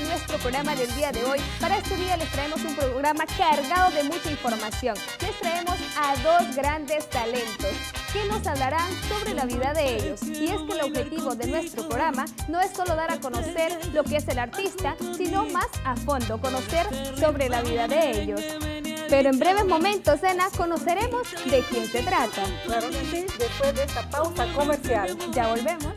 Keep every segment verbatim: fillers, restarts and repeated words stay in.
nuestro programa del día de hoy. Para este día les traemos un programa cargado de mucha información. Les traemos a dos grandes talentos que nos hablarán sobre la vida de ellos. Y es que el objetivo de nuestro programa no es solo dar a conocer lo que es el artista, sino más a fondo, conocer sobre la vida de ellos. Pero en breves momentos, Zena, conoceremos de quién se trata. Claro que sí, después de esta pausa comercial. Ya volvemos.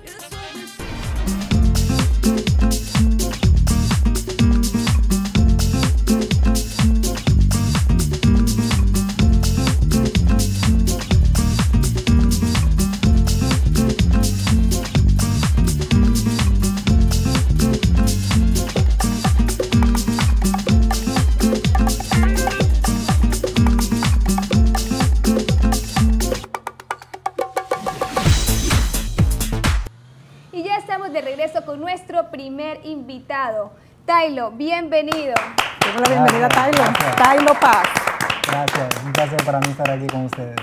Con nuestro primer invitado, Tailo, bienvenido. Tengo la bienvenida a Tailo, Tailo Paz. Gracias, un placer para mí estar aquí con ustedes.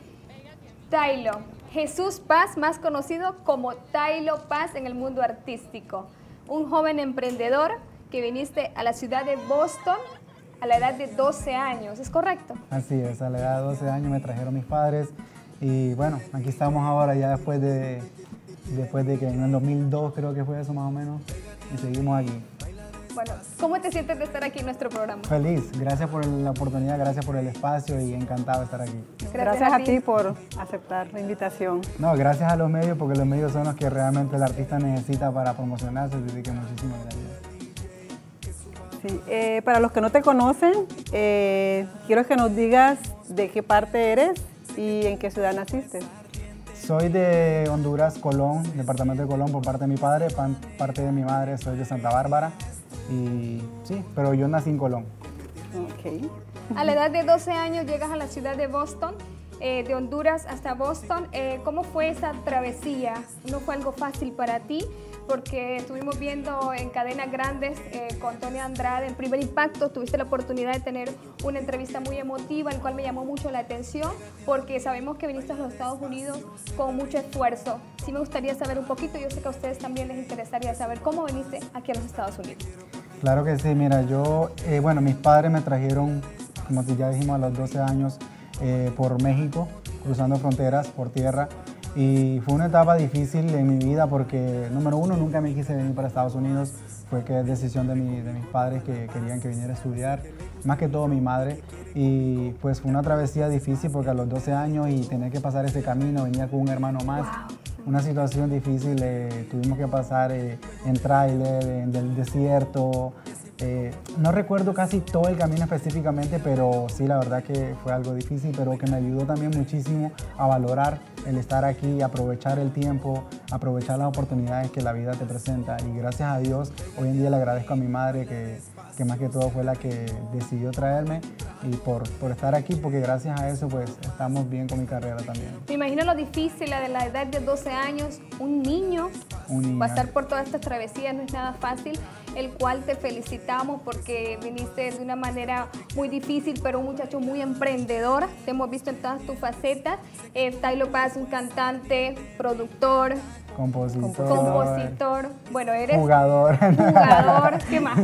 Tailo, Jesús Paz, más conocido como Tailo Paz en el mundo artístico. Un joven emprendedor que viniste a la ciudad de Boston a la edad de doce años, ¿es correcto? Así es, a la edad de doce años me trajeron mis padres y bueno, aquí estamos ahora ya después de... Después de que en el dos mil dos creo que fue eso más o menos, y seguimos aquí. Bueno, ¿cómo te sientes de estar aquí en nuestro programa? Feliz, gracias por la oportunidad, gracias por el espacio y encantado de estar aquí. Gracias, gracias a, ti. a ti por aceptar la invitación. No, gracias a los medios, porque los medios son los que realmente el artista necesita para promocionarse, así que muchísimas gracias. Sí, eh, para los que no te conocen, eh, quiero que nos digas de qué parte eres y en qué ciudad naciste. Soy de Honduras, Colón, departamento de Colón por parte de mi padre, parte de mi madre soy de Santa Bárbara y sí, pero yo nací en Colón. Okay. A la edad de doce años llegas a la ciudad de Boston, eh, de Honduras hasta Boston. Eh, ¿Cómo fue esa travesía? ¿No fue algo fácil para ti? Porque estuvimos viendo en cadenas grandes eh, con Tony Andrade, en Primer Impacto, tuviste la oportunidad de tener una entrevista muy emotiva, el cual me llamó mucho la atención, porque sabemos que viniste a los Estados Unidos con mucho esfuerzo. Sí me gustaría saber un poquito, yo sé que a ustedes también les interesaría saber cómo viniste aquí a los Estados Unidos. Claro que sí, mira, yo, eh, bueno, mis padres me trajeron, como ya dijimos, a los doce años eh, por México, cruzando fronteras por tierra. Y fue una etapa difícil en mi vida porque, número uno, nunca me quise venir para Estados Unidos. Fue que es decisión de, mi, de mis padres que querían que viniera a estudiar, más que todo mi madre. Y pues fue una travesía difícil porque a los doce años y tener que pasar ese camino, venía con un hermano más. Wow. Una situación difícil, eh, tuvimos que pasar eh, en tráiler, en el desierto. Eh, no recuerdo casi todo el camino específicamente, pero sí, la verdad que fue algo difícil, pero que me ayudó también muchísimo a valorar el estar aquí, aprovechar el tiempo, aprovechar las oportunidades que la vida te presenta. Y gracias a Dios, hoy en día le agradezco a mi madre que, que más que todo fue la que decidió traerme y por, por estar aquí, porque gracias a eso pues estamos bien con mi carrera también. Me imagino lo difícil, la de la edad de doce años, un niño, un niño. Pasar por todas estas travesías no es nada fácil, el cual te felicitamos porque viniste de una manera muy difícil, pero un muchacho muy emprendedor. Te hemos visto en todas tus facetas. Eh, Tailo Paz, un cantante, productor, compositor, compositor. Bueno, eres jugador. Jugador, ¿qué más?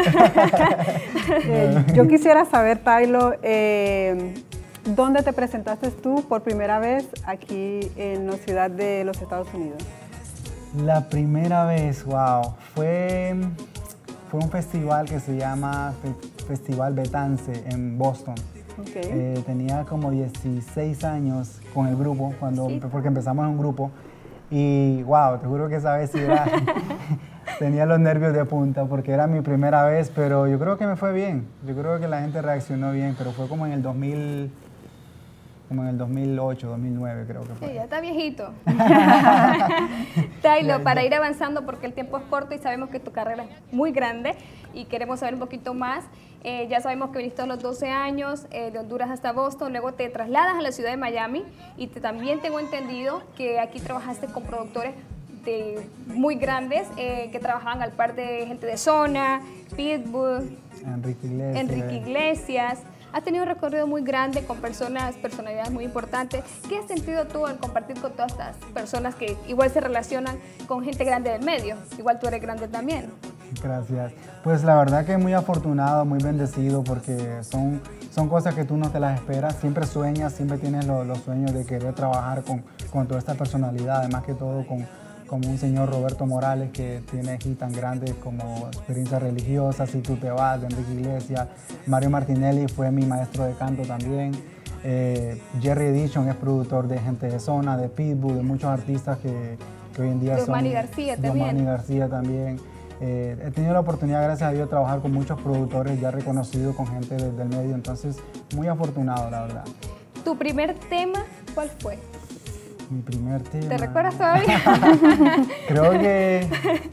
eh, yo quisiera saber, Tailo, eh, ¿dónde te presentaste tú por primera vez aquí en la ciudad de los Estados Unidos? La primera vez, wow, fue, fue un festival que se llama Festival Betance en Boston. Okay. Eh, tenía como dieciséis años con el grupo, cuando, sí. porque empezamos en un grupo. Y wow, te juro que esa vez sí era, tenía los nervios de punta porque era mi primera vez, pero yo creo que me fue bien. Yo creo que la gente reaccionó bien, pero fue como en el dos mil, como en el dos mil ocho, dos mil nueve creo que fue. Sí, ya está viejito. Tailo, para ir avanzando porque el tiempo es corto y sabemos que tu carrera es muy grande y queremos saber un poquito más. Eh, ya sabemos que viniste a los doce años, eh, de Honduras hasta Boston, luego te trasladas a la ciudad de Miami y te, también tengo entendido que aquí trabajaste con productores de, muy grandes eh, que trabajaban al par de gente de Zona, Pitbull, Enrique Iglesias. Enrique Iglesias. Has tenido un recorrido muy grande con personas, personalidades muy importantes. ¿Qué has sentido tú al compartir con todas estas personas que igual se relacionan con gente grande del medio? Igual tú eres grande también. Gracias. Pues la verdad que muy afortunado, muy bendecido, porque son, son cosas que tú no te las esperas. Siempre sueñas, siempre tienes lo- los sueños de querer trabajar con, con toda esta personalidad, además que todo con, como un señor Roberto Morales que tiene aquí tan grandes como experiencias religiosas, Si tú te vas, de Enrique Iglesias. Mario Martinelli fue mi maestro de canto también. Eh, Jerry Edition es productor de Gente de Zona, de Pitbull, de muchos artistas que, que hoy en día De son... Omani García de también. Omani García también. Eh, he tenido la oportunidad, gracias a Dios, de trabajar con muchos productores ya reconocidos, con gente de- del medio, entonces muy afortunado, la verdad. ¿Tu primer tema cuál fue? Mi primer tema... ¿Te recuerdas todavía? Creo que...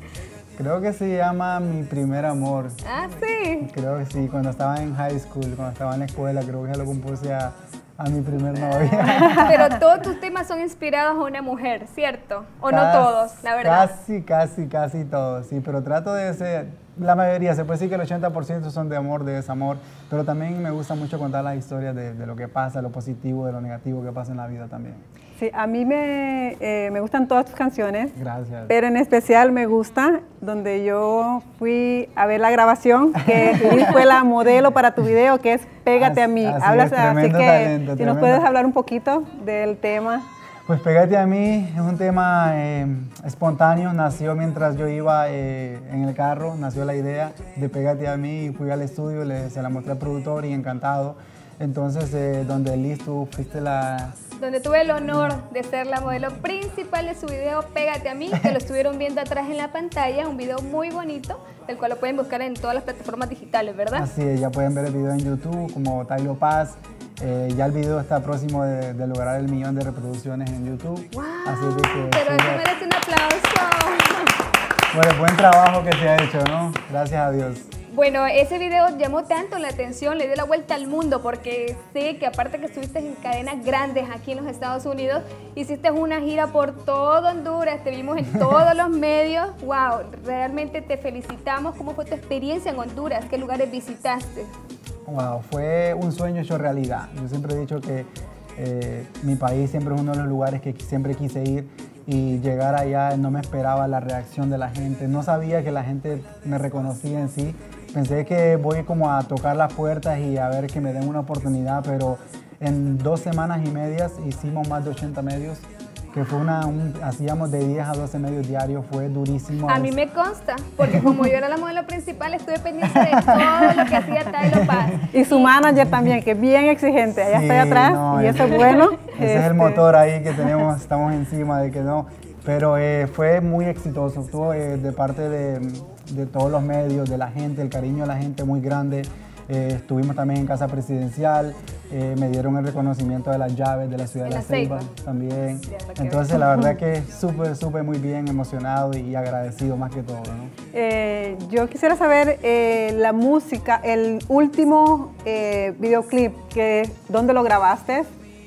Creo que se llama Mi Primer Amor. Ah, sí. Creo que sí, cuando estaba en high school, cuando estaba en la escuela, creo que lo compuse a, a mi primer novia. Pero todos tus temas son inspirados a una mujer, ¿cierto? ¿O no Cas- todos, la verdad? Casi, casi, casi todos, sí, pero trato de ser, la mayoría, se puede decir que el ochenta por ciento son de amor, de desamor, pero también me gusta mucho contar las historias de, de lo que pasa, lo positivo, de lo negativo que pasa en la vida también. Sí, a mí me, eh, me gustan todas tus canciones, Gracias. pero en especial me gusta donde yo fui a ver la grabación, que Liz fue la modelo para tu video, que es Pégate a mí. Así- así Hablas, es, así tremendo que talento, si tremendo. nos puedes hablar un poquito del tema. Pues Pégate a mí es un tema eh, espontáneo, nació mientras yo iba eh, en el carro, nació la idea de Pégate a mí, fui al estudio, le, se la mostré al productor y encantado. Entonces, eh, donde Liz, tú fuiste la... Donde tuve el honor de ser la modelo principal de su video Pégate a mí, que lo estuvieron viendo atrás en la pantalla, un video muy bonito, del cual lo pueden buscar en todas las plataformas digitales, ¿verdad? Así es, ya pueden ver el video en YouTube como Tailo Paz. Eh, ya el video está próximo de, de lograr el millón de reproducciones en YouTube. ¡Wow! Así de que, Pero sí, eso ya- merece un aplauso. bueno, buen trabajo que se ha hecho, ¿no? Gracias a Dios. Bueno, ese video llamó tanto la atención, le dio la vuelta al mundo, porque sé que aparte que estuviste en cadenas grandes aquí en los Estados Unidos, hiciste una gira por todo Honduras, te vimos en todos los medios. Wow, realmente te felicitamos. ¿Cómo fue tu experiencia en Honduras? ¿Qué lugares visitaste? Wow, fue un sueño hecho realidad. Yo siempre he dicho que eh, mi país siempre es uno de los lugares que siempre quise ir, y llegar allá no me esperaba la reacción de la gente. No sabía que la gente me reconocía en sí. Pensé que voy como a tocar las puertas y a ver que me den una oportunidad, pero en dos semanas y medias hicimos más de ochenta medios, que fue una, un- hacíamos de diez a doce medios diarios, fue durísimo. A mí me consta, porque como yo era la modelo principal, estuve pendiente de todo lo que hacía Tailo Paz. Y su manager también, que es bien exigente, allá Sí, estoy atrás, no, y ese- eso es bueno. Ese es el Este, motor ahí que tenemos, estamos encima de que no. Pero eh, fue muy exitoso, estuvo eh, de parte de, de todos los medios, de la gente, el cariño de la gente muy grande. Eh, estuvimos también en Casa Presidencial, eh, me dieron el reconocimiento de las llaves de la ciudad En de La La Ceiba. Ceiba también. Ya, la que Entonces la verdad que súper, súper muy bien, emocionado y agradecido más que todo, ¿no? Eh, yo quisiera saber eh, la música, el último eh, videoclip, que, ¿dónde lo grabaste?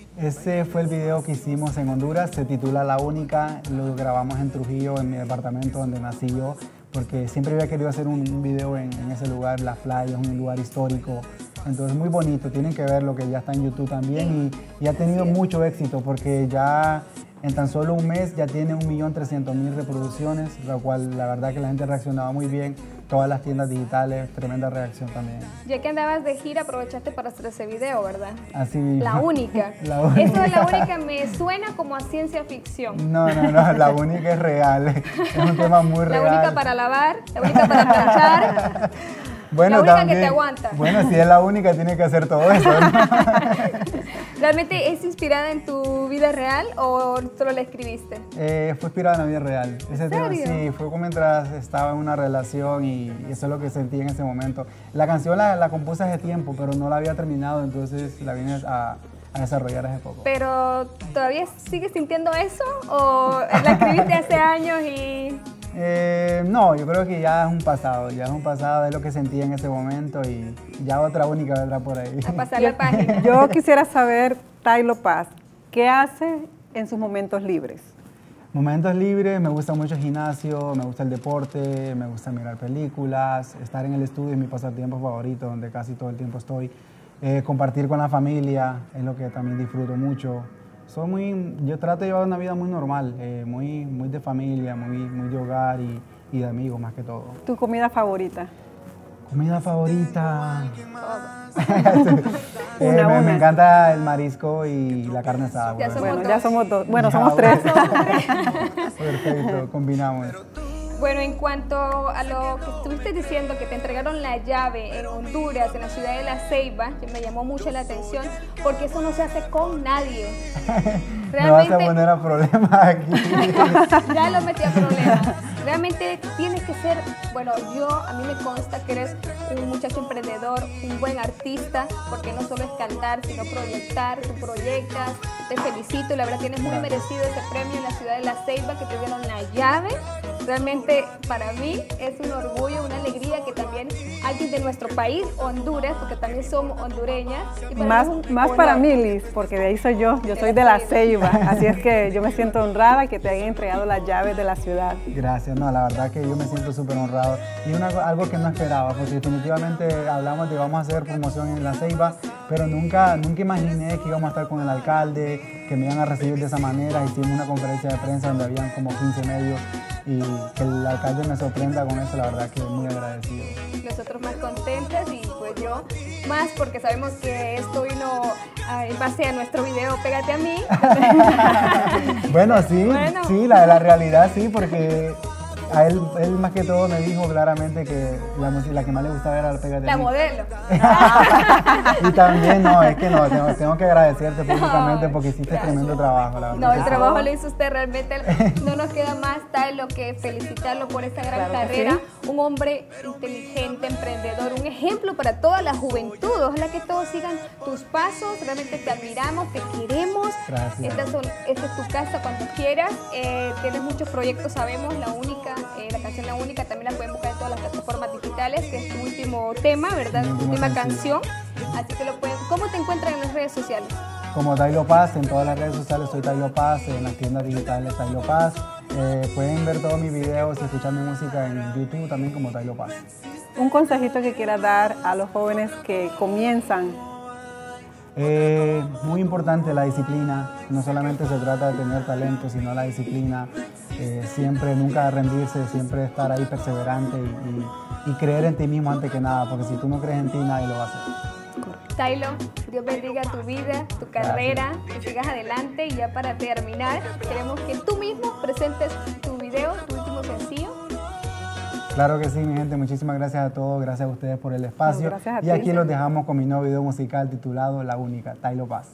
Ese fue el video que hicimos en Honduras, se titula La Única, lo grabamos en Trujillo, en mi departamento donde nací yo, porque siempre había querido hacer un, un video en, en ese lugar, las playas, un lugar histórico. Entonces muy bonito, tienen que verlo, que ya está en YouTube también, y, y ha tenido mucho éxito porque ya en tan solo un mes ya tiene un millón trescientos mil reproducciones, lo cual la verdad que la gente reaccionaba muy bien, todas las tiendas digitales, tremenda reacción también. Ya que andabas de gira, aprovechaste para hacer ese video, ¿verdad? Así mismo. La única. La única. Eso de la única me suena como a ciencia ficción. No, no, no, la única es real, es un tema muy La real. única para lavar, la única para planchar. Bueno, la única que también- te aguanta. Bueno, si es la única, tiene que hacer todo eso, ¿no? ¿Realmente es inspirada en tu vida real o solo la escribiste? Eh, fue inspirada en la vida real. Ese tema, serio? sí, fue como mientras estaba en una relación y, y eso es lo que sentí en ese momento. La canción la, la compuse hace tiempo, pero no la había terminado, entonces la vine a, a desarrollar hace poco. ¿Pero todavía sigues sintiendo eso o la escribiste hace años y...? Eh, no, yo creo que ya es un pasado, ya es un pasado, es lo que sentí en ese momento y ya otra única vendrá por ahí. A pasar la página. Yo quisiera saber, Tailo Paz, ¿qué hace en sus momentos libres? Momentos libres, me gusta mucho el gimnasio, me gusta el deporte, me gusta mirar películas, estar en el estudio es mi pasatiempo favorito, donde casi todo el tiempo estoy. Eh, compartir con la familia es lo que también disfruto mucho. Soy muy, yo trato de llevar una vida muy normal, eh, muy, muy de familia, muy, muy de hogar y, y de amigos más que todo. ¿Tu comida favorita? Comida favorita. Una, eh, me, una. me encanta el marisco y la carne asada. Ya bueno. somos Bueno, dos. ya somos dos. Bueno, Ya, somos tres. Perfecto, combinamos. Bueno, en cuanto a lo que estuviste diciendo, que te entregaron la llave en Honduras, en la ciudad de La Ceiba, que me llamó mucho la atención, porque eso no se hace con nadie. Me vas a poner a problemas aquí. Ya lo metí a problemas. Realmente tienes que ser, bueno, yo, a mí me consta que eres un muchacho emprendedor, un buen artista, porque no solo es cantar, sino proyectar, tú proyectas, te felicito, la verdad tienes muy merecido ese premio en la ciudad de La Ceiba, que te dieron la llave. Realmente para mí es un orgullo, una alegría que también alguien de nuestro país, Honduras, porque también somos hondureñas. Y para Más, mí es un más honor. para mí, Liz, porque de ahí soy yo. Yo soy de La Ceiba, así es que yo me siento honrada que te hayan entregado las llaves de la ciudad. Gracias, no, la verdad que yo me siento súper honrado y una, algo que no esperaba, porque definitivamente hablamos de vamos a hacer promoción en La Ceiba, pero nunca, nunca imaginé que íbamos a estar con el alcalde, que me iban a recibir de esa manera. Hicimos una conferencia de prensa donde habían como quince medios y que el alcalde me sorprenda con eso, la verdad que muy agradecido. Nosotros más contentas y pues yo más porque sabemos que esto vino ah, en base a nuestro video Pégate a mí. Bueno, sí, Bueno. sí, la, la realidad sí, porque a él, él más que todo me dijo claramente que la, música- la que más le gustaba era la Pégate a La mí. modelo. Y también, no, es que no, tengo, tengo que agradecerte públicamente porque hiciste gracias. tremendo trabajo, la verdad. No, que el sí. trabajo lo hizo usted realmente. No nos queda más tal lo que felicitarlo por esta gran Claro que carrera. Un hombre inteligente, emprendedor, un ejemplo para toda la juventud. Ojalá que todos sigan tus pasos. Realmente te admiramos, te queremos. Gracias. Esta, son, esta es tu casa cuando quieras. Eh, tienes muchos proyectos, sabemos. La única, eh, la canción La Única, también la pueden buscar en todas las plataformas digitales, que es tu último tema, ¿verdad? Mi Tu último última sencillo. canción. Así que lo pueden. ¿Cómo te encuentran en las redes sociales? Como Tailo Paz, en todas las redes sociales soy Tailo Paz, en las tiendas digitales Tailo Paz. Eh, pueden ver todos mis videos y escuchar mi música en YouTube también como Tailo Paz. Un consejito que quieras dar a los jóvenes que comienzan. Eh, muy importante la disciplina, no solamente se trata de tener talento, sino la disciplina, eh, siempre, nunca rendirse, siempre estar ahí perseverante y, y, y creer en ti mismo antes que nada, porque si tú no crees en ti, nadie lo va a hacer. Tailo, Dios bendiga tu vida, tu carrera, que sigas adelante y ya para terminar, queremos que tú mismo presentes tu video, tu último sencillo. Claro que sí, mi gente, muchísimas gracias a todos, gracias a ustedes por el espacio. No, gracias a y ti. aquí los dejamos con mi nuevo video musical titulado La Única, Tailo Paz.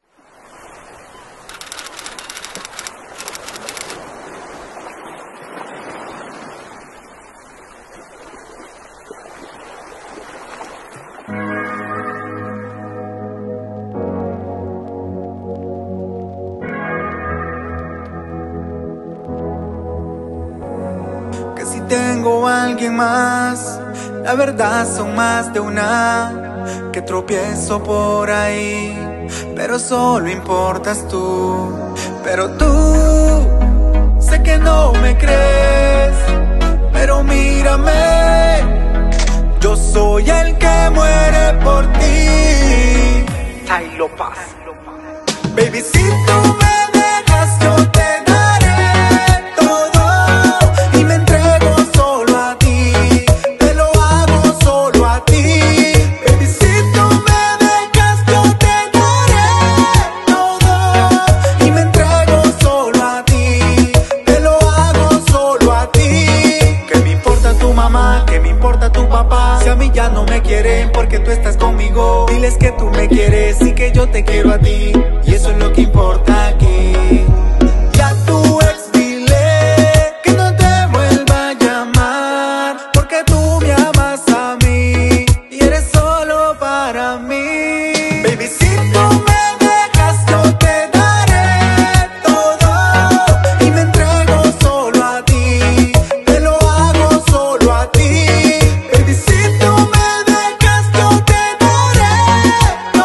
Que si tengo a alguien más, la verdad son más de una, que tropiezo por ahí, pero solo importas tú. Pero tú, sé que no me crees, pero mírame, yo soy el que muere por ti. Tailo Paz. Baby, si tú me dejas, yo te daré todo y me entrego solo a ti, te lo hago solo a ti. Baby, si tú me dejas, yo te daré todo y me entrego solo a ti, te lo hago solo a ti. ¿Qué me importa tu mamá? ¿Qué me importa tu papá? Si a mí ya no me quieren porque tú estás conmigo, diles que tú me quieres y que yo te quiero a ti, y eso es lo que importa aquí. Ya tu ex dile que no te vuelva a llamar, porque tú me amas a mí y eres solo para mí. Baby, si tú me dejas, yo te daré todo y me entrego solo a ti, te lo hago solo a ti. Baby, si tú me dejas, yo te daré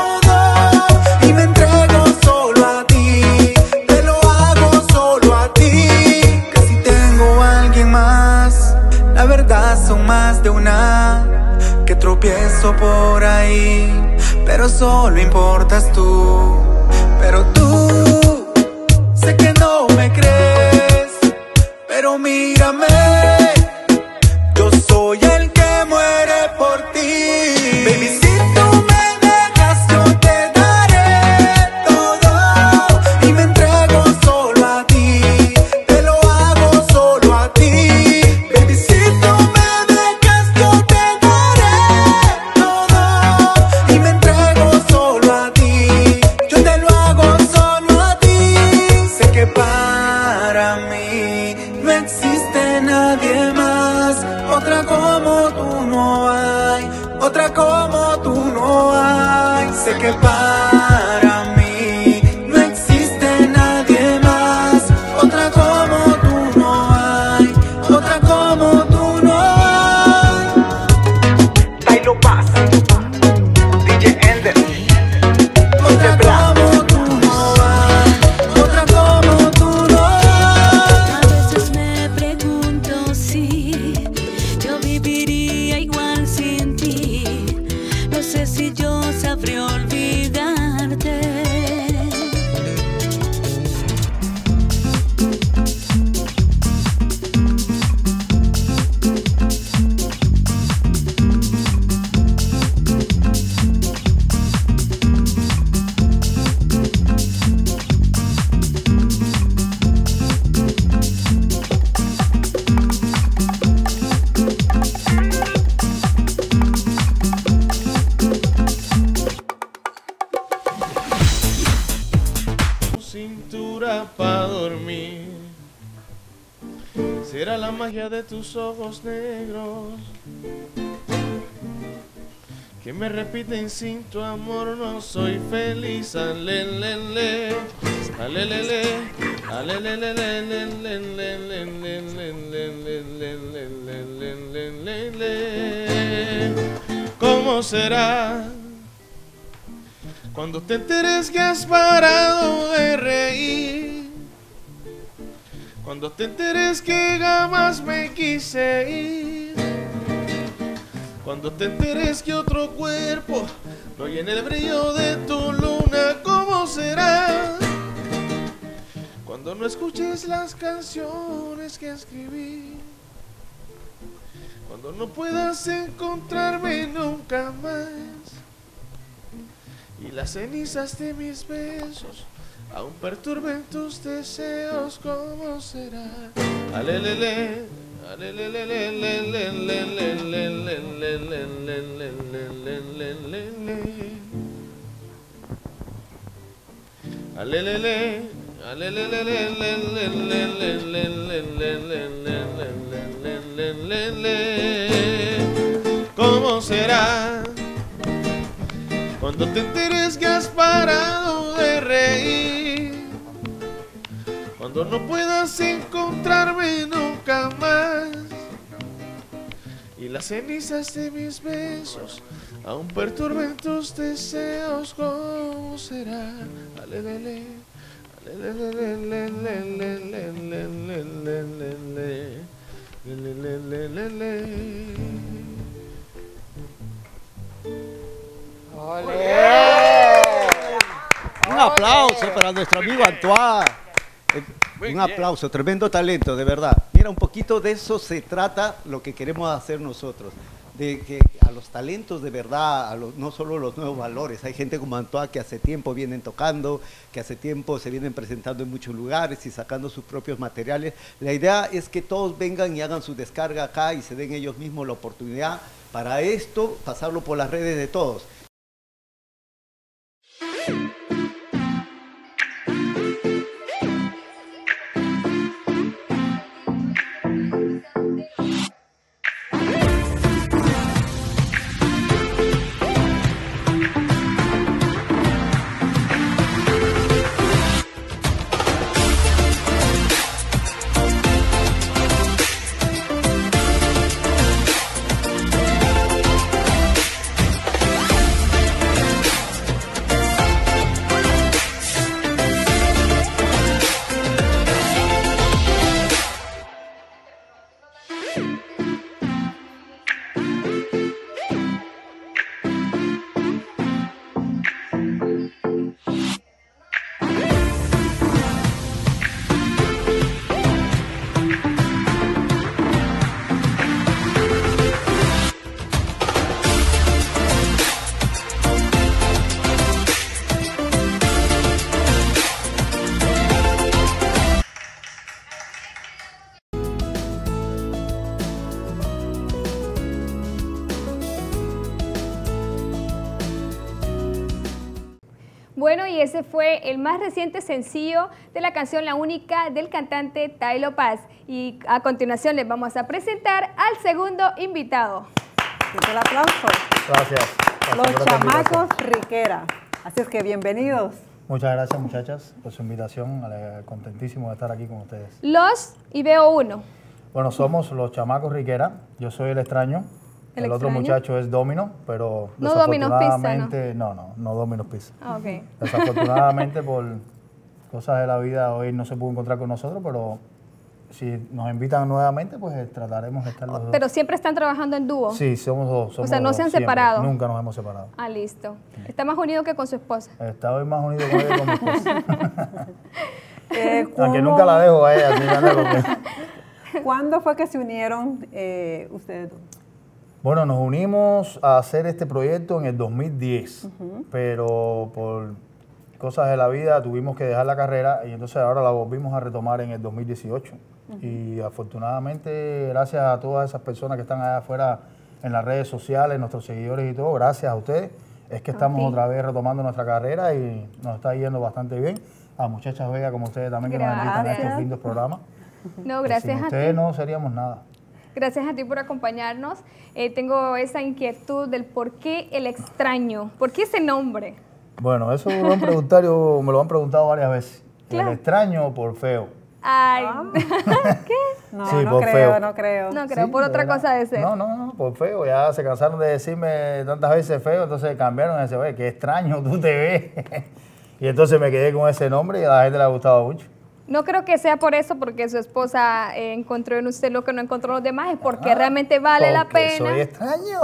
todo y me entrego solo a ti, te lo hago solo a ti. Que si tengo a alguien más, la verdad son más de una, que tropiezo por ahí, pero solo importas tú. Pero tú, sé que no me crees, pero mírame, otra como tú no hay. Sé que para mí no existe nadie más, otra como tú no hay, otra como tú no hay. Tailo Paz, D J Ender, Otra como tú no hay, otra como tú no hay. A veces me pregunto si yo viviría igual sin ti. No sé si yo sabré olvidarte. Cintura para dormir, será la magia de tus ojos negros que me repiten: sin tu amor no soy feliz. Alelele, alelele, alelele. ¿Cómo será cuando te enteres que has parado de reír? Cuando te enteres que jamás me quise ir. Cuando te enteres que otro cuerpo no llena el brillo de tu luna. ¿Cómo será cuando no escuches las canciones que escribí? Cuando no puedas encontrarme nunca más y las cenizas de mis besos aún perturben tus deseos. ¿Cómo será? Alelele, alelele, alelele, ¿cómo será cuando te enteres que has parado de reír? Cuando no puedas encontrarme nunca más y las cenizas de mis besos aún perturben tus deseos. ¿Cómo será? Alelele, alelele, Un aplauso para nuestro amigo Antoine. Un aplauso, tremendo talento, de verdad. Mira, un poquito de eso se trata lo que queremos hacer nosotros. De que a los talentos de verdad, a los, no solo los nuevos valores. Hay gente como Antoine que hace tiempo vienen tocando, que hace tiempo se vienen presentando en muchos lugares y sacando sus propios materiales. La idea es que todos vengan y hagan su descarga acá y se den ellos mismos la oportunidad para esto, pasarlo por las redes de todos. Bueno, y ese fue el más reciente sencillo de la canción La Única del cantante Tailo Paz. Y a continuación les vamos a presentar al segundo invitado. Y el aplauso. Gracias. Gracias Los por esta chamacos invitación. Riquera. Así es que bienvenidos. Muchas gracias, muchachas, por su invitación. Ale- Contentísimo de estar aquí con ustedes. Los y veo uno. Bueno, somos los chamacos Riquera. Yo soy el extraño. ¿El El, otro extraño? muchacho es Domino, pero No Domino's Pizza, desafortunadamente... ¿no? no, no, Domino's Pizza. Ah, ok. Desafortunadamente por cosas de la vida hoy no se pudo encontrar con nosotros, pero si nos invitan nuevamente, pues eh, trataremos de estar los dos. Pero siempre están trabajando en dúo. Sí, somos dos. Somos sea, no dos se han siempre. separado. Nunca nos hemos separado. Ah, listo. Está más unido que con su esposa. Está hoy más unido con ella que con mi esposa. Eh, Aunque ¿cómo- nunca la dejo a ella. así anda porque- ¿Cuándo fue que se unieron eh, ustedes dos? Bueno, nos unimos a hacer este proyecto en el dos mil diez, pero por cosas de la vida tuvimos que dejar la carrera y entonces ahora la volvimos a retomar en el dos mil dieciocho. Y afortunadamente, gracias a todas esas personas que están allá afuera en las redes sociales, nuestros seguidores y todo, gracias a ustedes, es que estamos ti. otra vez retomando nuestra carrera y nos está yendo bastante bien. A muchachas bellas como ustedes también que nos invitan a Gracias. estos lindos programas. No, Que gracias sin a ustedes ti. no seríamos nada. Gracias a ti por acompañarnos. Eh, tengo esa inquietud del por qué el extraño. ¿Por qué ese nombre? Bueno, eso me lo han preguntado, me lo han preguntado varias veces. Claro. El extraño por feo. Ay, No, Sí, no por creo, feo. no creo. no creo, Sí, por de otra verdad. cosa de ser. No, no, no, por feo. Ya se cansaron de decirme tantas veces feo, entonces cambiaron y dicen, oye, qué extraño tú te ves. Y entonces me quedé con ese nombre y a la gente le ha gustado mucho. No creo que sea por eso, porque su esposa eh, encontró en usted lo que no encontró en los demás, es porque Ah, realmente vale la porque pena. soy extraño.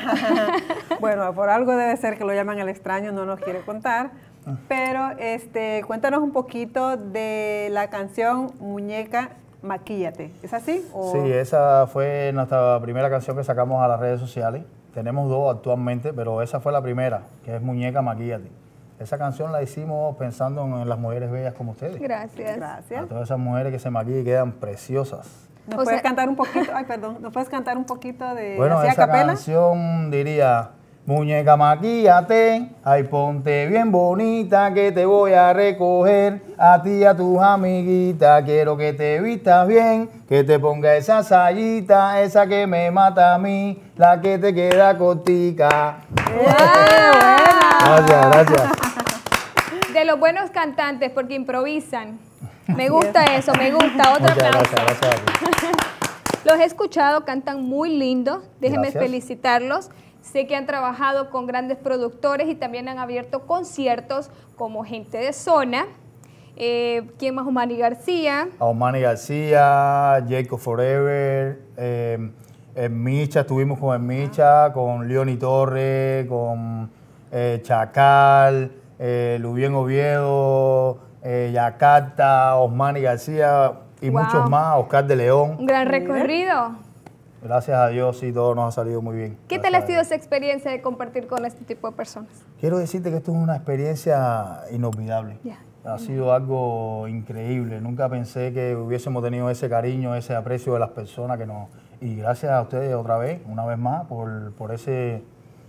Bueno, por algo debe ser que lo llaman el extraño, no nos quiere contar. Pero este, cuéntanos un poquito de la canción Muñeca, Maquíllate. ¿Es así? ¿O- Sí, esa fue nuestra primera canción que sacamos a las redes sociales. Tenemos dos actualmente, pero esa fue la primera, que es Muñeca, Maquíllate. Esa canción la hicimos pensando en las mujeres bellas como ustedes. Gracias. A Gracias. todas esas mujeres que se maquillan y quedan preciosas. ¿Nos O puedes sea- cantar un poquito? Ay, perdón. ¿Nos puedes cantar un poquito de Bueno, así a esa capela? canción diría, muñeca maquíllate, ay ponte bien bonita que te voy a recoger, a ti y a tus amiguitas, quiero que te vistas bien, que te ponga esa sayita, esa que me mata a mí, la que te queda cortica. Gracias, gracias. De los buenos cantantes, porque improvisan. Me gusta eso, me gusta. Otro Muchas aplauso. gracias, gracias a ti. Los he escuchado, cantan muy lindo. Déjenme Gracias. felicitarlos. Sé que han trabajado con grandes productores y también han abierto conciertos como Gente de Zona. Eh, ¿Quién más? Omani García. A Omani García, Jacob Forever, eh, en Micha, estuvimos con el Micha, con Leoni Torres, con eh, Chacal, eh, Lubien Oviedo, eh, Yakarta, Osmani García y Wow. muchos más, Oscar de Un León. gran recorrido. Gracias a Dios, sí, todo nos ha salido muy bien. ¿Qué tal ha Gracias a sido Dios. esa experiencia de compartir con este tipo de personas? Quiero decirte que esto es una experiencia inolvidable. Ya. Ha sido algo increíble. Nunca pensé que hubiésemos tenido ese cariño, ese aprecio de las personas que nos... Y gracias a ustedes otra vez, una vez más, por, por ese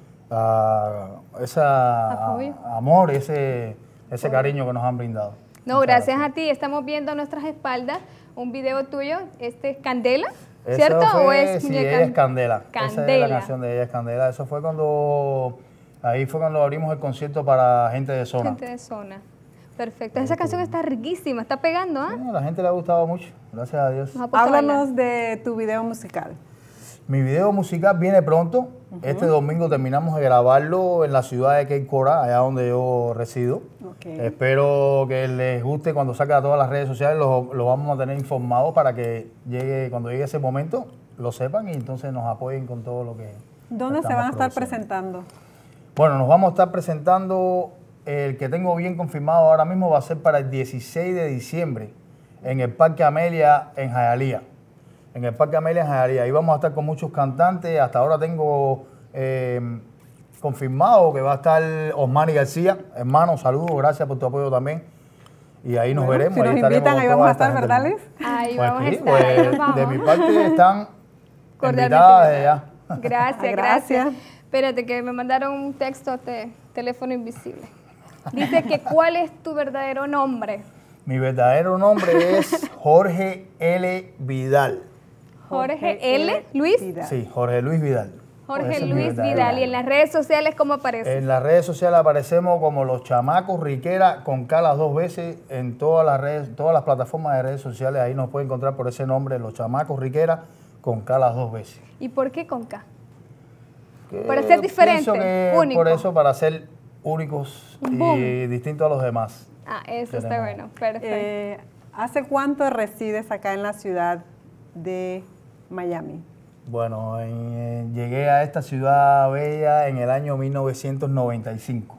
ah, esa, Apoyo. ah, amor, ese, ese cariño que nos han brindado. No, Muchas gracias a ti. Estamos viendo a nuestras espaldas un video tuyo. Este es Candela, Eso ¿cierto? fue- ¿O es sí, Muñeca? ella es Candela. Esa es Candela. la canción de ella es Candela. Eso fue cuando... Ahí fue cuando abrimos el concierto para gente de zona. Gente de Zona. Perfecto. Esa canción está riquísima, está pegando, ¿ah? No, a la gente le ha gustado mucho, gracias a Dios. Nos ha puesto a bailar. Háblanos de tu video musical. Mi video musical viene pronto. Este domingo terminamos de grabarlo en la ciudad de Cape Coral, allá donde yo resido. Ok. Espero que les guste cuando salga a todas las redes sociales. Los lo vamos a tener informados para que llegue, cuando llegue ese momento, lo sepan y entonces nos apoyen con todo lo que ¿Dónde se estamos van a estar produciendo. presentando? Bueno, nos vamos a estar presentando, el que tengo bien confirmado ahora mismo va a ser para el dieciséis de diciembre en el Parque Amelia en Hialeah. En el Parque Amelia en Hialeah. Ahí vamos a estar con muchos cantantes. Hasta ahora tengo eh, confirmado que va a estar Osmani García. Hermano, saludos, gracias por tu apoyo también. Y ahí nos Bueno, veremos. si nos estaremos invitan, con ahí toda vamos a esta estar, gente ¿verdad, linda. Liz? Ahí Pues vamos a aquí, estar, ahí pues, nos vamos. de mi parte están Cordialmente invitadas de invitadas. allá. Gracias, Gracias. gracias. Espérate, que me mandaron un texto de teléfono invisible. Dice que ¿cuál es tu verdadero nombre? Mi verdadero nombre es Jorge L. Vidal. Jorge L. Luis. Vidal. Sí, Jorge Luis Vidal. Jorge Ese es mi Luis verdadero Vidal. ¿Y nombre. en las redes sociales cómo aparece? En las redes sociales aparecemos como Los Chamacos Riquera con K las dos veces en todas las redes, todas las plataformas de redes sociales. Ahí nos puede encontrar por ese nombre, Los Chamacos Riquera con K las dos veces. ¿Y por qué con K? Que Para ser diferente, pienso que único. Por eso, para ser únicos Un y boom. distintos a los demás. Ah, eso está Tenemos- bueno, perfecto. Eh, ¿Hace cuánto resides acá en la ciudad de Miami? Bueno, en- llegué a esta ciudad bella en el año mil novecientos noventa y cinco.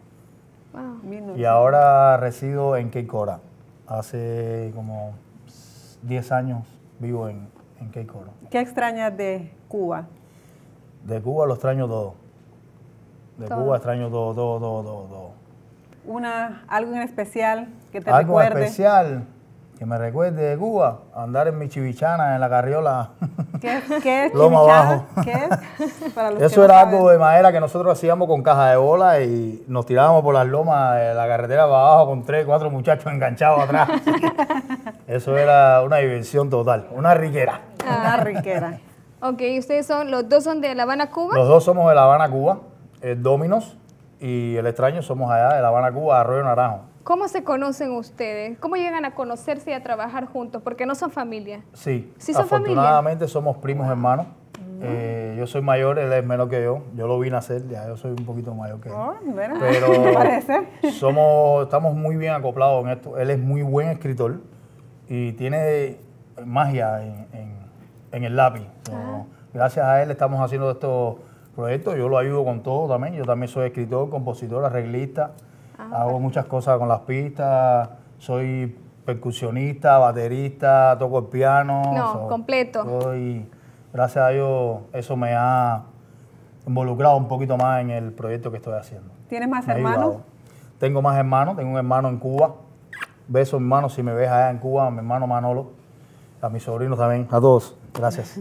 Wow. Y ahora resido en Cape Coral. Hace como diez años vivo en, en Cape Coral. ¿Qué extrañas de Cuba? De Cuba lo extraño todo. De Todo. Cuba extraño todo, todo, todo, todo, todo. Una, ¿Algo en especial que te Algo recuerde? especial que me recuerde de Cuba, andar en mi chivichana en la carriola. ¿Qué, qué es Loma chimichana? abajo. ¿Qué es? Para los que Eso no era saben. algo de madera que nosotros hacíamos con caja de bola y nos tirábamos por las lomas de la carretera para abajo con tres, cuatro muchachos enganchados atrás. Eso era una diversión total, una riquera. Una riquera. Ok, ustedes son, los dos son de La Habana, Cuba. Los dos somos de La Habana, Cuba, el Dominos y el extraño somos allá de La Habana, Cuba, Arroyo Naranjo. ¿Cómo se conocen ustedes? ¿Cómo llegan a conocerse y a trabajar juntos? Porque no son familia. Sí, ¿Sí son familia? afortunadamente somos primos hermanos. Eh, yo soy mayor, él es menor que yo. Yo lo vi nacer, ya yo soy un poquito mayor que él. Oh, mira, Pero parece. somos, estamos muy bien acoplados en esto. Él es muy buen escritor y tiene magia en, en- en el lápiz. So, Gracias a él estamos haciendo estos proyectos. Yo lo ayudo con todo también. Yo también soy escritor, compositor, arreglista. Hago muchas cosas con las pistas. Soy percusionista, baterista, toco el piano. No, So, completo. soy- gracias a Dios eso me ha involucrado un poquito más en el proyecto que estoy haciendo. ¿Tienes más Me ha hermanos? ayudado. Tengo más hermanos, tengo un hermano en Cuba. Besos, hermano, si me ves allá en Cuba, a mi hermano Manolo, a mis sobrinos también, a todos. Gracias.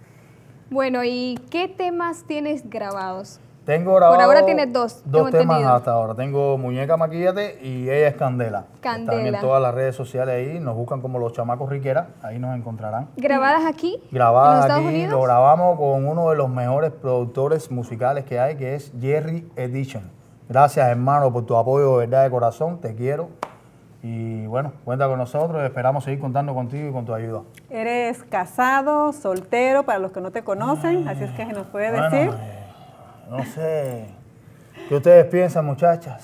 Bueno, ¿y qué temas tienes grabados? Tengo grabado ahora tienes dos, tengo dos temas entendido. hasta ahora. Tengo Muñeca Maquíllate y Ella es Candela. Están Candela. en todas las redes sociales ahí, nos buscan como Los Chamacos Riquera, ahí nos encontrarán. ¿Grabadas aquí? ¿En Grabadas los Estados aquí, Unidos? lo grabamos con uno de los mejores productores musicales que hay, que es Jerry Edition. Gracias, hermano, por tu apoyo, de verdad, de corazón, te quiero. Y bueno, cuenta con nosotros, esperamos seguir contando contigo y con tu ayuda. ¿Eres casado, soltero, para los que no te conocen? Así es que se nos puede Bueno, decir. eh, no sé, ¿qué ustedes piensan, muchachas?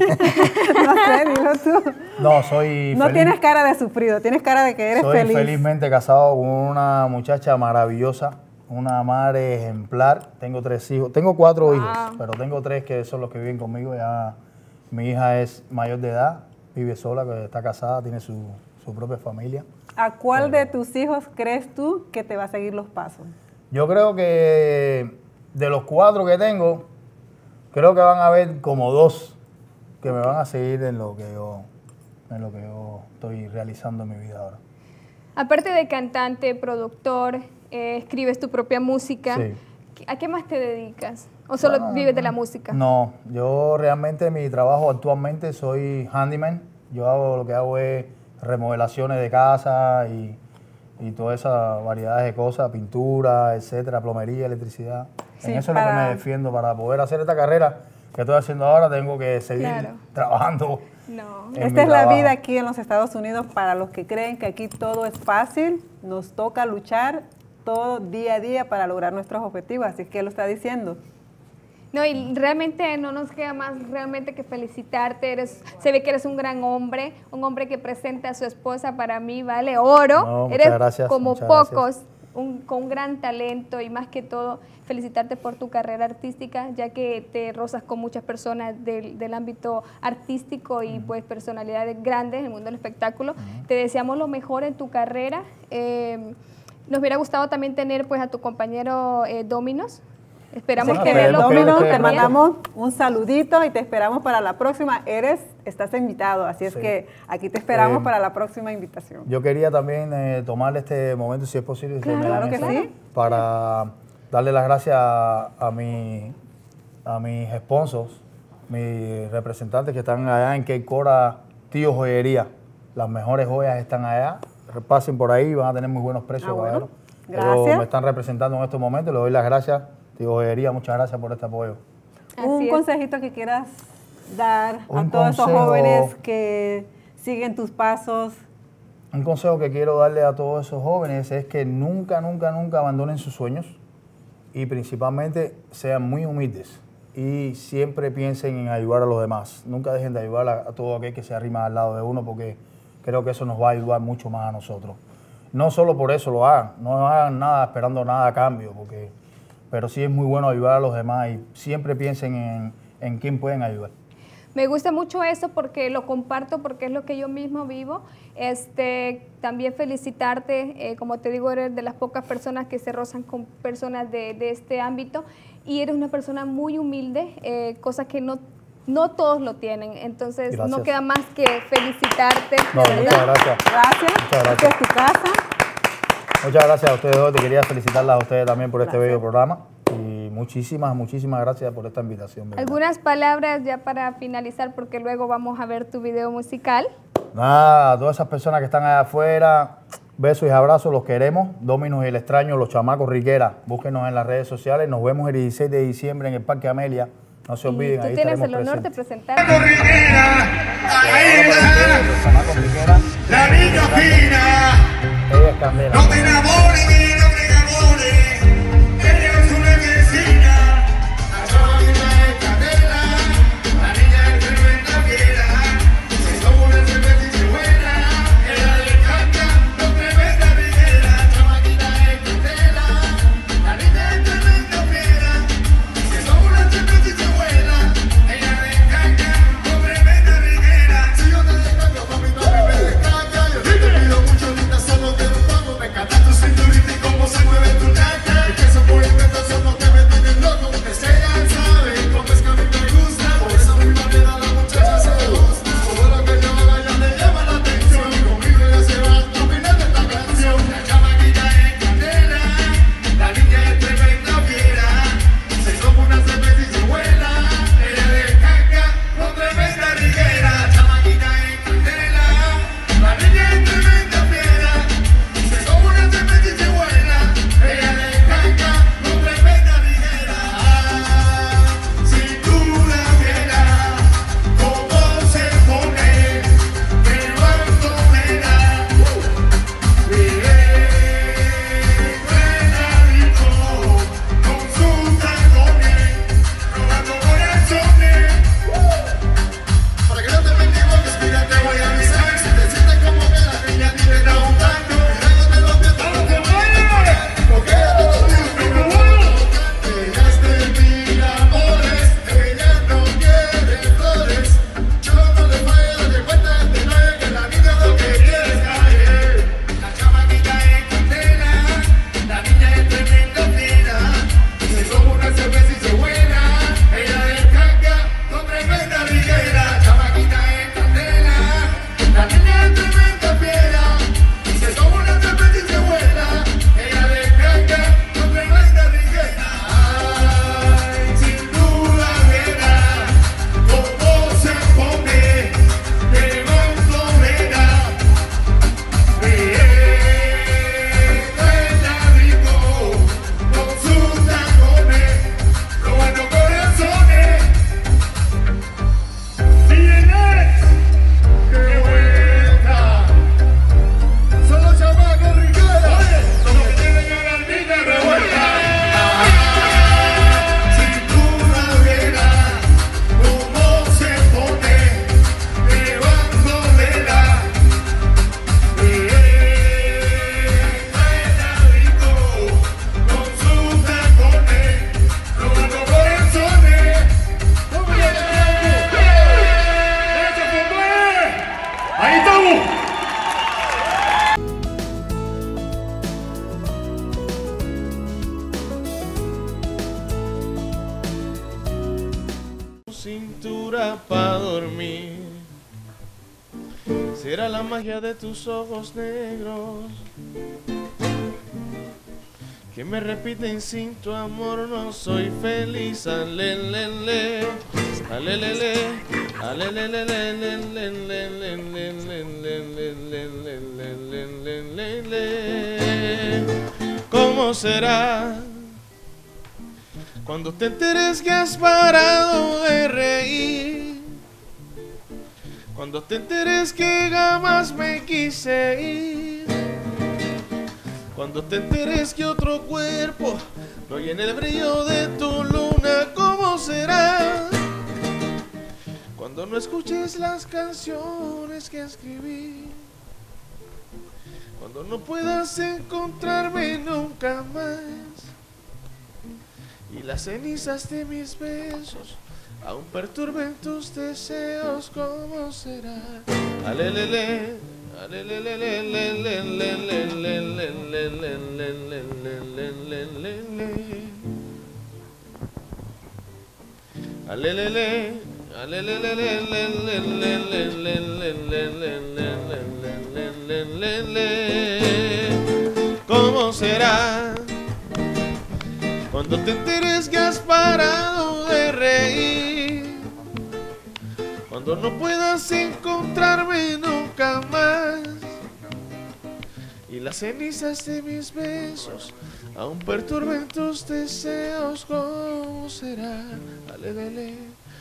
No sé, dilo tú. No, soy No feliz. tienes cara de sufrido, tienes cara de que eres Soy feliz. felizmente casado con una muchacha maravillosa, una madre ejemplar. Tengo tres hijos, tengo cuatro hijos, pero tengo tres que son los que viven conmigo. Ya mi hija es mayor de edad, vive sola, que está casada, tiene su, su propia familia. ¿A cuál de tus hijos crees tú que te va a seguir los pasos? Yo creo que de los cuatro que tengo, creo que van a haber como dos que me van a seguir en lo que yo, en lo que yo estoy realizando en mi vida ahora. Aparte de cantante, productor, eh, escribes tu propia música. Sí. ¿A qué más te dedicas? ¿O solo Bueno, vives de la música? No, yo realmente mi trabajo actualmente soy handyman. Yo hago lo que hago es remodelaciones de casa y, y todas esas variedades de cosas, pintura, etcétera, plomería, electricidad. Sí, en eso es lo que para- me defiendo. Para poder hacer esta carrera que estoy haciendo ahora, tengo que seguir Claro. trabajando. No. en Esta mi es la trabajo. vida aquí en los Estados Unidos para los que creen que aquí todo es fácil. Nos toca luchar todo día a día para lograr nuestros objetivos. Así que él lo está diciendo. No, y realmente no nos queda más realmente que felicitarte. Eres, se ve que eres un gran hombre, un hombre que presenta a su esposa, para mí vale oro. No, muchas eres gracias, como muchas pocos, gracias. un, con un gran talento y más que todo felicitarte por tu carrera artística, ya que te rozas con muchas personas del, del ámbito artístico y pues personalidades grandes en el mundo del espectáculo. Te deseamos lo mejor en tu carrera. Eh, nos hubiera gustado también tener pues a tu compañero eh, Dominos. Esperamos Así que, tenerlo esperemos que- Domino, pronto te también. mandamos un saludito y te esperamos para la próxima. Eres, estás invitado, así es Sí. que aquí te esperamos Eh, para la próxima invitación. Yo quería también eh, tomar este momento, si es posible, si Claro, me dan claro que esa, sí. para darle las gracias a, a, mi- a mis sponsors, mis representantes que están allá en Cape Coral, Tío Joyería. Las mejores joyas están allá. Pasen por ahí, van a tener muy buenos precios. Ah, bueno. caballeros. Gracias. Ellos me están representando en estos momentos, les doy las gracias Digo, joyería, muchas gracias por este apoyo. Un Así es. consejito que quieras dar a Un todos esos consejo. jóvenes que siguen tus pasos. Un consejo que quiero darle a todos esos jóvenes es que nunca, nunca, nunca abandonen sus sueños y principalmente sean muy humildes y siempre piensen en ayudar a los demás. Nunca dejen de ayudar a, a todo aquel que se arrima al lado de uno porque creo que eso nos va a ayudar mucho más a nosotros. No solo por eso lo hagan, no hagan nada esperando nada a cambio, porque, pero sí es muy bueno ayudar a los demás y siempre piensen en, en quién pueden ayudar. Me gusta mucho eso porque lo comparto, porque es lo que yo mismo vivo. Este, también felicitarte, eh, como te digo, eres de las pocas personas que se rozan con personas de, de este ámbito y eres una persona muy humilde, eh, cosa que no, no todos lo tienen. Entonces, Gracias. no queda más que felicitarte. No, de muchas verdad. gracias. Gracias. Muchas gracias. Esta es tu casa. Muchas gracias a ustedes dos. Te quería felicitarlas a ustedes también por este Gracias. bello programa. Y muchísimas, muchísimas gracias por esta invitación. ¿verdad? Algunas palabras ya para finalizar, porque luego vamos a ver tu video musical. Nada, a todas esas personas que están allá afuera, besos y abrazos, los queremos. Dominos y el extraño, los chamacos Riquera. Búsquenos en las redes sociales. Nos vemos el dieciséis de diciembre en el Parque Amelia. No se olviden, Tú ahí tienes estaremos el honor de presentes. presentar. Los chamacos Riquera. La niña fina, Ella es Candela. no te enamores, ni no te enamores. Ella es una vecina, la chavita es Candela, la niña es tremenda fiera. Se toma una cerveza y se buena, ella le canta con tremenda riguera. La chamaquita es Candela, la niña es tremenda fiera. Se toma una cerveza y se buena, ella le canta con tremenda riguera. Si yo te descargo, mami, mami, me descarga. Yo te pido mucho, linda, solo te lo pongo. Me encanta tu cinturita y cómo se mueve tu naca. Y que eso por inventación no te me tienen loco. Que se ya sabe cómo es que a mí me gusta. Por esa misma manera la muchacha se gusta. Todo lo que yo haga ya le llama la atención. Y conmigo ya se va a opinar de esta canción. La chamaquita es Candela, la niña es tremenda fiera. Se toma una cerveza y se vuela. Ella descarga con tremenda riguera. La chamaquita es Candela, la niña es tremenda fiera. Se toma una cerveza y se vuela. Ella descarga con tremenda riguera. Si tú la vieras, cómo se pone, que cuánto me da. Rico, con sus tacones, robando corazones. Para que no te me equivoques, mira, te voy a avisar. Si te sientes como que la niña tiene da un tanto, mirándote los pies, no te vayas. Porque ella te lo digo, ella es de mil amores, ella no quiere flores. Yo no le fallo, date cuenta de nadie que la niña lo que quiere es caer. La chamaquita es Candela, la niña es tremenda fiera. Se toma una cerveza y se vuela, ella descarga con tremenda riguera. La chamaquita es Candela, la niña es tremenda fiera. Se toma una cerveza y se vuela, ella descarga con tremenda riguera. Ay, si tú la vieras, cómo se pone, de cuánto me da. Rico, con sus tacones, robando corazones. Vienes de vuelta. Son los chamacos Riquera, los que tienen a la niña revuelta. Si tú la vieras, cómo se pone, de cuánto me da. Rico, con sus tacones, robando corazones. ¡Ahí estamos! Cintura para dormir. Será la magia de tus ojos negros que me repiten sin tu amor no soy feliz. Alelele, alelele, alelele. ¿Cómo será Cuando te enteres que has parado de reír, cuando te enteres que jamás me quise ir, cuando te enteres que otro cuerpo no llena el brillo de tu luna, ¿cómo será? Cuando no escuches las canciones que escribí, cuando no puedas encontrarme nunca más, y las cenizas de mis besos aún perturben tus deseos, ¿cómo será? Alelele, alelele, ¿cómo será? Cuando te enteres que has parado de reír, cuando no puedas encontrarme nunca más, y las cenizas de mis besos aún perturben tus deseos, ¿cómo será? Alelele,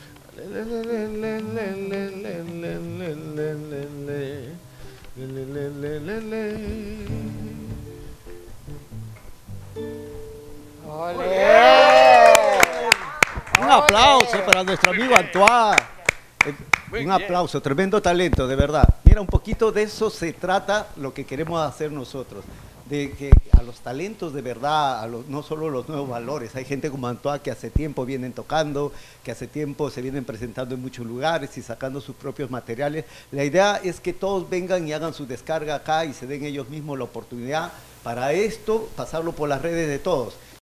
Un aplauso para nuestro amigo Antoine. Un aplauso, tremendo talento, de verdad. Mira, un poquito de eso se trata lo que queremos hacer nosotros. De que a los talentos de verdad, a los, no solo los nuevos valores, hay gente como Antoine que hace tiempo vienen tocando, que hace tiempo se vienen presentando en muchos lugares y sacando sus propios materiales. La idea es que todos vengan y hagan su descarga acá y se den ellos mismos la oportunidad para esto, pasarlo por las redes de todos.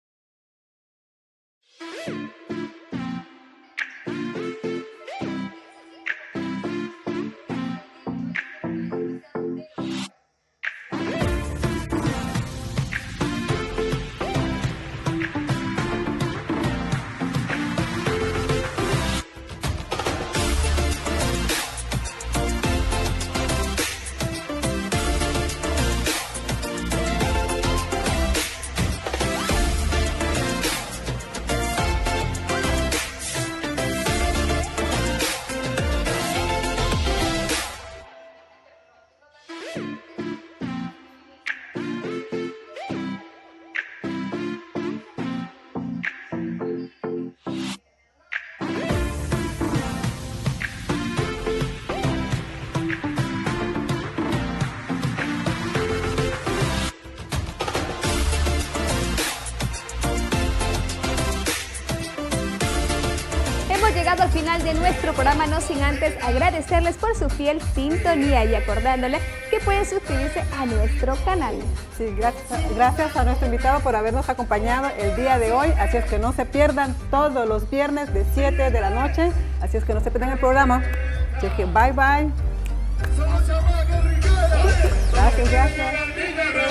Llegado al final de nuestro programa, no sin antes agradecerles por su fiel sintonía y acordándoles que pueden suscribirse a nuestro canal. Sí, gracias, gracias a nuestro invitado por habernos acompañado el día de hoy, así es que no se pierdan todos los viernes de siete de la noche, así es que no se pierdan el programa. Así que bye bye. Gracias, gracias.